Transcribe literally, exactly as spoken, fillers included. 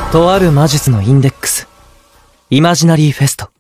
とある魔術のインデックス、イマジナリーフェスト。